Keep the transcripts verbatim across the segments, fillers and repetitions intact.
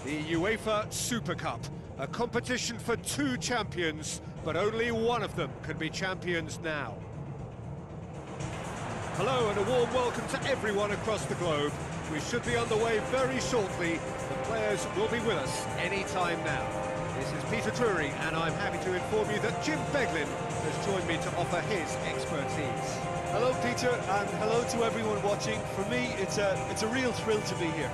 The UEFA Super Cup, a competition for two champions, but only one of them can be champions now. Hello and a warm welcome to everyone across the globe. We should be on the way very shortly. The players will be with us any time now. This is Peter Drury, and I'm happy to inform you that Jim Beglin has joined me to offer his expertise. Hello, Peter, and hello to everyone watching. For me, it's a, it's a real thrill to be here.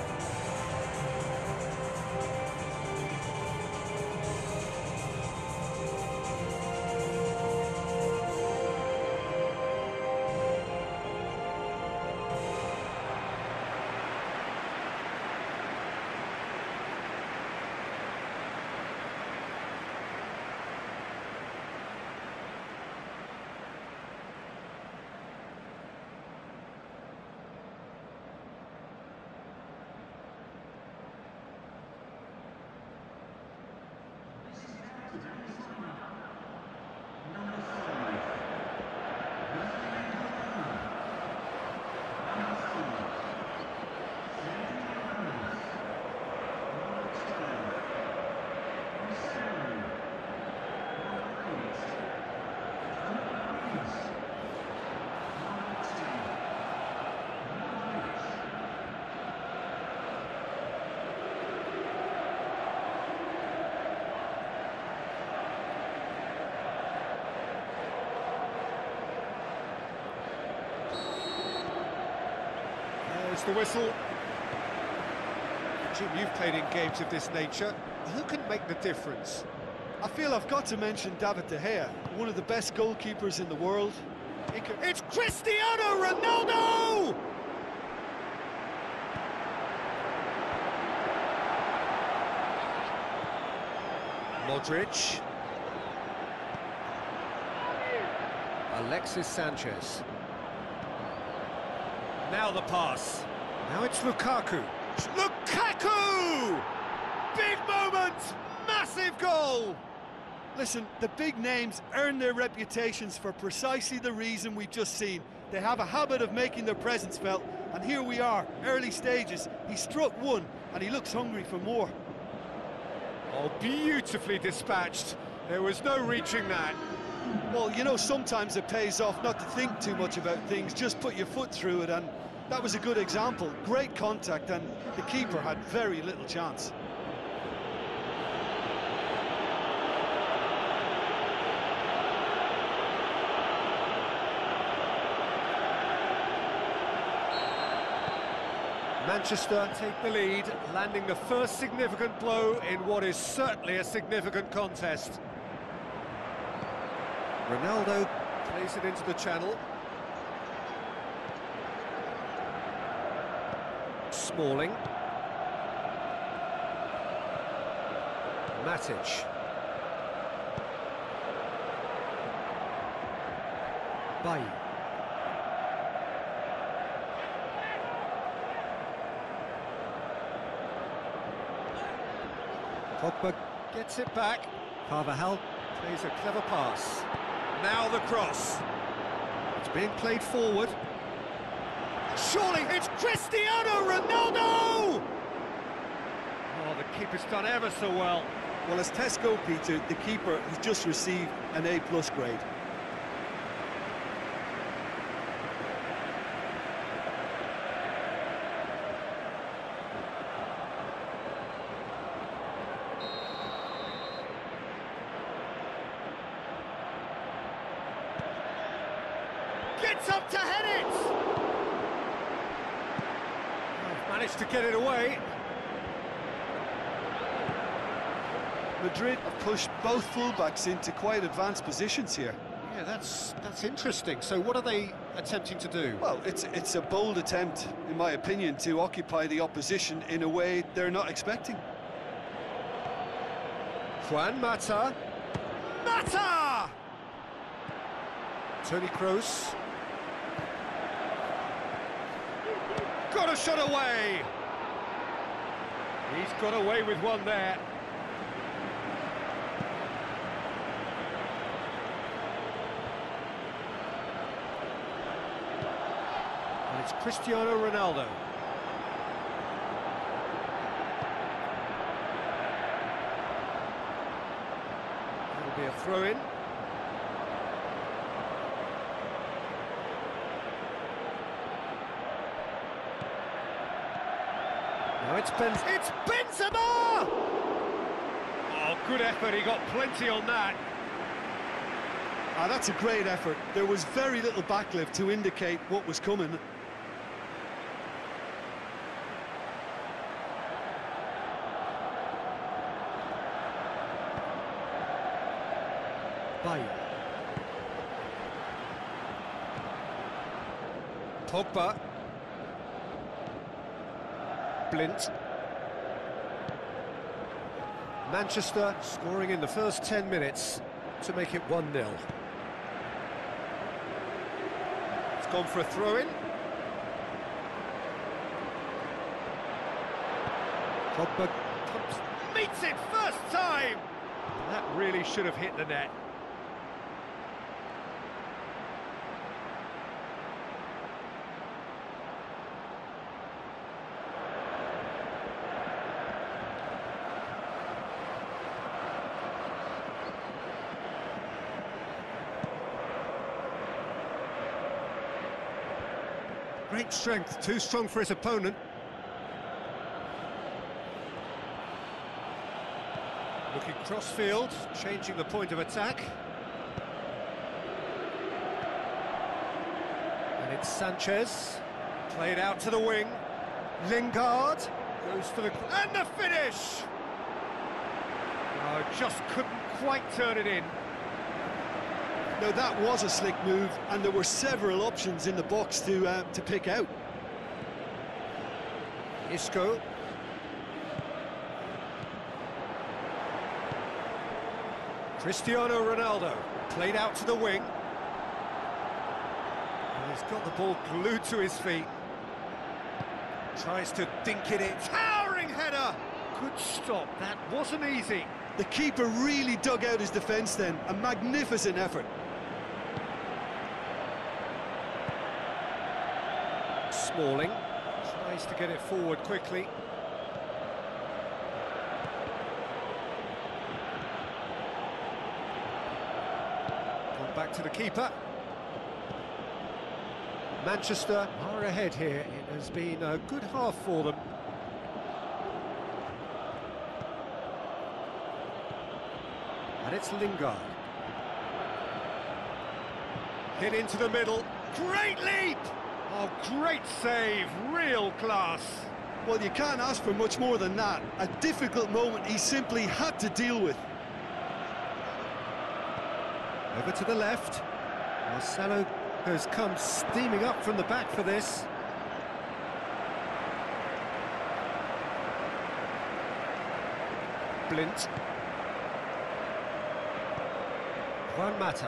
There's the whistle. Jim, you've played in games of this nature. Who can make the difference? I feel I've got to mention David De Gea, one of the best goalkeepers in the world. Can... It's Cristiano Ronaldo! Modric. Alexis Sanchez. Now the pass. Now it's Lukaku. Lukaku! Big moment! Massive goal! Listen, the big names earn their reputations for precisely the reason we've just seen. They have a habit of making their presence felt, and here we are, early stages. He struck one, and he looks hungry for more. Oh, beautifully dispatched. There was no reaching that. Well, you know, sometimes it pays off not to think too much about things, just put your foot through it, and that was a good example. Great contact, and the keeper had very little chance. Manchester take the lead, landing the first significant blow in what is certainly a significant contest. Ronaldo plays it into the channel. Smalling. Matic. Bailly. Pogba gets it back. Carvajal plays a clever pass. Now the cross. It's being played forward. Surely it's Cristiano Ronaldo! Oh, the keeper's done ever so well. Well, as tests go, Peter, the keeper has just received an A plus grade. Gets up to head it! Managed to get it away. Madrid have pushed both fullbacks into quite advanced positions here. Yeah, that's that's interesting. So what are they attempting to do? Well, it's it's a bold attempt, in my opinion, to occupy the opposition in a way they're not expecting. Juan Mata. Mata! Toni Kroos. Got a shot away! He's got away with one there. And it's Cristiano Ronaldo. be a throw-in. Now it's Ben... It's Benzema! Oh, good effort, he got plenty on that. Ah, that's a great effort. There was very little backlift to indicate what was coming. Bayo. Pogba. Blint. Manchester scoring in the first ten minutes to make it one nil. It's gone for a throw-in. Pogba comes, meets it first time! That really should have hit the net. Great strength, too strong for his opponent. Looking cross-field, changing the point of attack. And it's Sanchez, played out to the wing. Lingard goes for the... and the finish! Oh, just couldn't quite turn it in. No, that was a slick move, and there were several options in the box to uh, to pick out. Isco. Cristiano Ronaldo, played out to the wing. And he's got the ball glued to his feet. Tries to dink it in. Towering header! Good stop, that wasn't easy. The keeper really dug out his defence then, a magnificent effort. Smalling tries to get it forward quickly. Gone back to the keeper. Manchester are ahead here. It has been a good half for them. And it's Lingard. Hit into the middle. Great leap! Oh, great save, real class. Well, you can't ask for much more than that. A difficult moment he simply had to deal with. Over to the left. Marcelo has come steaming up from the back for this. Blint. Juan Mata.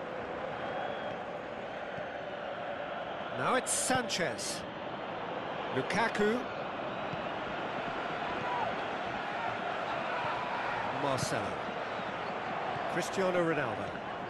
Now it's Sanchez. Lukaku. Marcelo. Cristiano Ronaldo.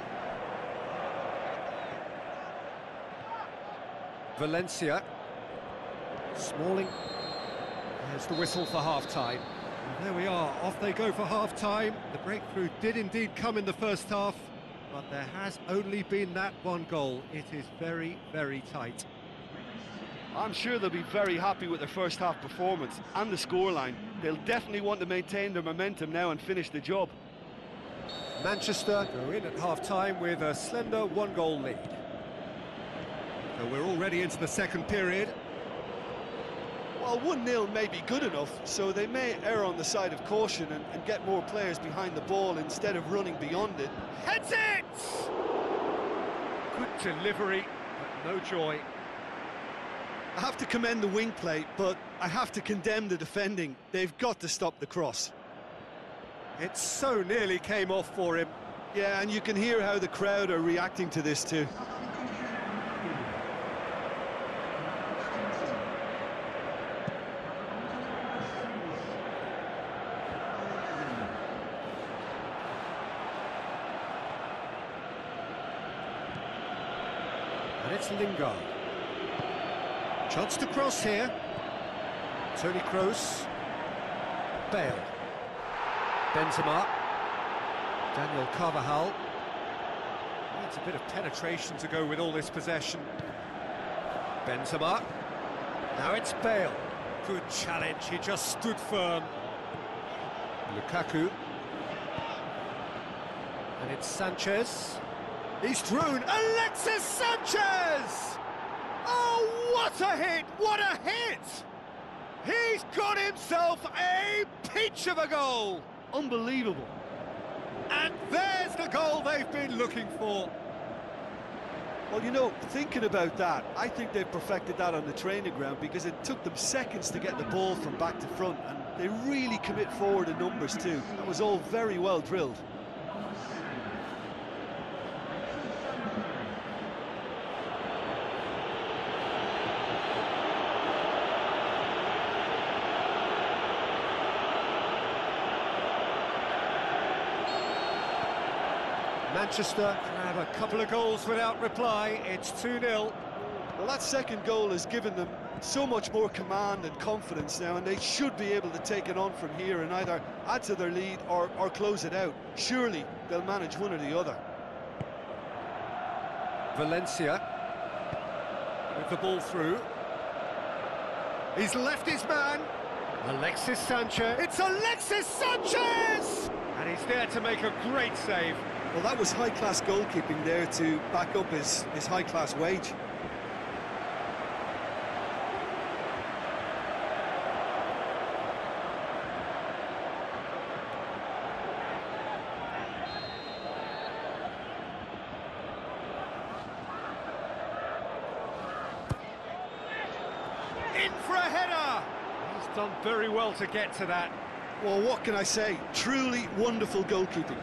Valencia. Smalling. There's the whistle for half-time. And there we are, off they go for half-time. The breakthrough did indeed come in the first half, but there has only been that one goal. It is very, very tight. I'm sure they'll be very happy with their first half performance and the scoreline. They'll definitely want to maintain their momentum now and finish the job. Manchester go in at half-time with a slender one-goal lead. So we're already into the second period. Well, one nil may be good enough, so they may err on the side of caution and, and get more players behind the ball instead of running beyond it. Heads it! Good delivery, but no joy. I have to commend the wing play, but I have to condemn the defending. They've got to stop the cross. It so nearly came off for him. Yeah, and you can hear how the crowd are reacting to this too. And it's Lingard. Chance to cross here. Toni Kroos. Bale. Benzema. Daniel Carvajal. Needs a bit of penetration to go with all this possession. Benzema. Now it's Bale. Good challenge, he just stood firm. Lukaku. And it's Sanchez. He's through. Alexis Sanchez! Oh, what a hit! What a hit! He's got himself a peach of a goal! Unbelievable. And there's the goal they've been looking for. Well, you know, thinking about that, I think they've perfected that on the training ground because it took them seconds to get the ball from back to front, and they really commit forward in numbers too. That was all very well drilled. Manchester have a couple of goals without reply. It's two nil. Well, that second goal has given them so much more command and confidence now, and they should be able to take it on from here and either add to their lead or, or close it out. Surely they'll manage one or the other. Valencia with the ball through. He's left his man. Alexis Sanchez. It's Alexis Sanchez! And he's there to make a great save. Well, that was high-class goalkeeping there to back up his, his high-class wage. In for a header! He's done very well to get to that. Well, what can I say? Truly wonderful goalkeeping.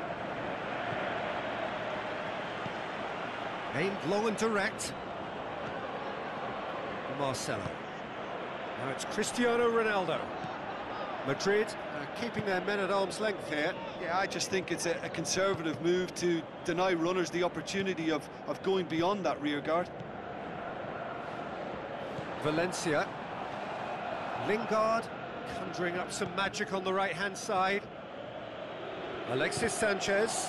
Aimed long and direct. Marcelo. Now it's Cristiano Ronaldo. Madrid uh, keeping their men at arm's length here. Yeah, I just think it's a, a conservative move to deny runners the opportunity of, of going beyond that rear guard. Valencia. Lingard conjuring up some magic on the right-hand side. Alexis Sanchez.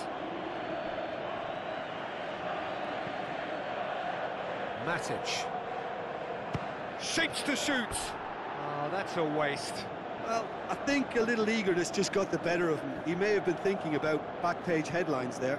Matic. Shapes to shoot. Oh, that's a waste. Well, I think a little eagerness just got the better of him. He may have been thinking about back-page headlines there.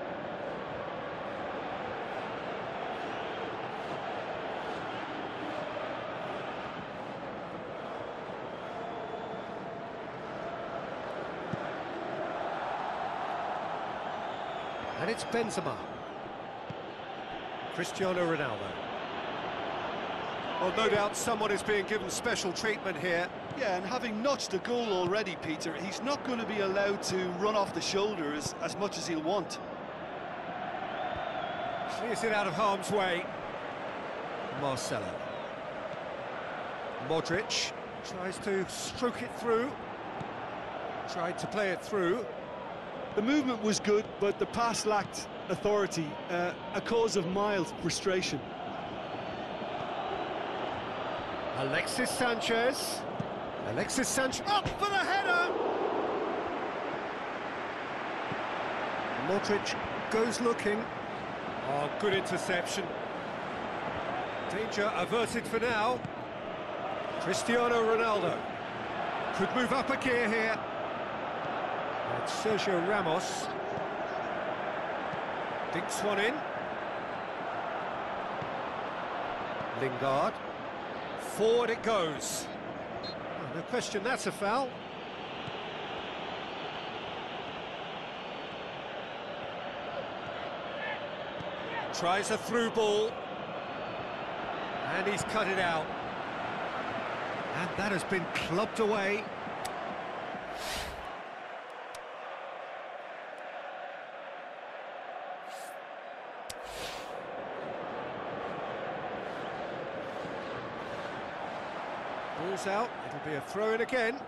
And it's Benzema. Cristiano Ronaldo. Well, no doubt someone is being given special treatment here. Yeah, and having notched a goal already, Peter, he's not going to be allowed to run off the shoulder as, as much as he'll want. Clears it out of harm's way. Marcelo. Modric tries to stroke it through. Tried to play it through. The movement was good, but the pass lacked authority, uh, a cause of mild frustration. Alexis Sanchez. Alexis Sanchez up for the header! Modric goes looking. Oh, good interception. Danger averted for now. Cristiano Ronaldo could move up a gear here. And Sergio Ramos dinks one in. Lingard. Forward it goes. Oh, no question, that's a foul. Tries a through ball. And he's cut it out. And that has been clubbed away. Ball's out, it'll be a throw-in again.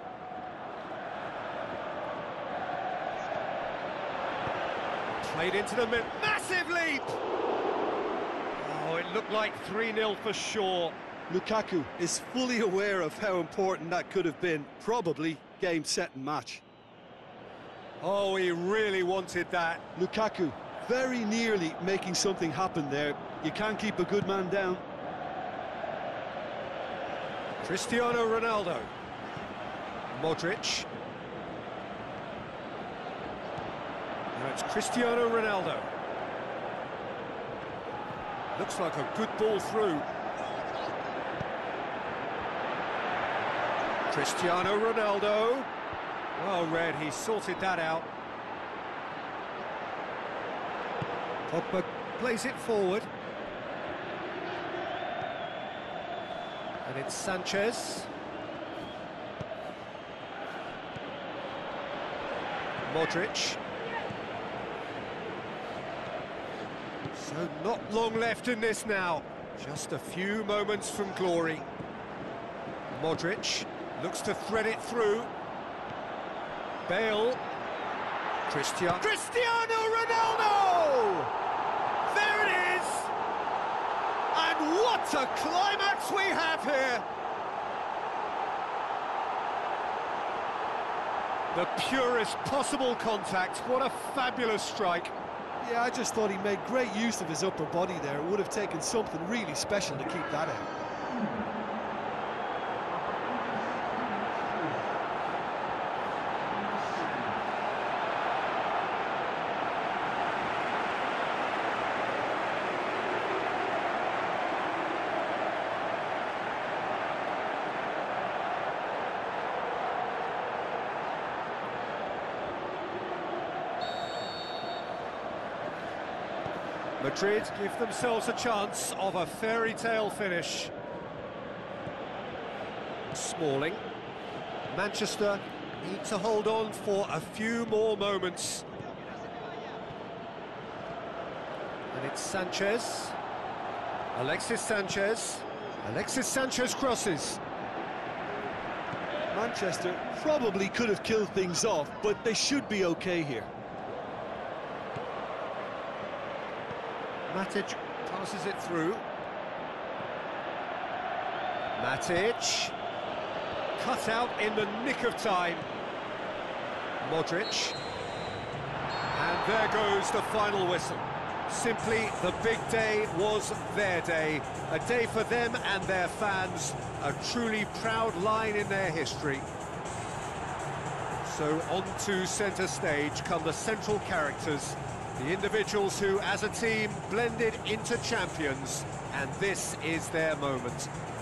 Played into the middle, massive leap! Oh, it looked like three nil for sure. Lukaku is fully aware of how important that could have been. Probably game, set and match. Oh, he really wanted that. Lukaku very nearly making something happen there. You can't keep a good man down. Cristiano Ronaldo. Modric. Now it's Cristiano Ronaldo. Looks like a good ball through. Cristiano Ronaldo. Well read, he sorted that out. Pogba plays it forward. And it's Sanchez. Modric. So not long left in this now. Just a few moments from glory. Modric looks to thread it through. Bale. Cristiano. Cristiano Ronaldo! There it is! And what a climax we have here! The purest possible contact. What a fabulous strike. Yeah, I just thought he made great use of his upper body there. It would have taken something really special to keep that out. Madrid give themselves a chance of a fairy tale finish. Smalling. Manchester need to hold on for a few more moments. And it's Sanchez. Alexis Sanchez. Alexis Sanchez crosses. Manchester probably could have killed things off, but they should be okay here. Matic passes it through. Matic. Cut out in the nick of time. Modric. And there goes the final whistle. Simply, the big day was their day. A day for them and their fans. A truly proud line in their history. So on to centre stage come the central characters. The individuals who, as a team, blended into champions, and this is their moment.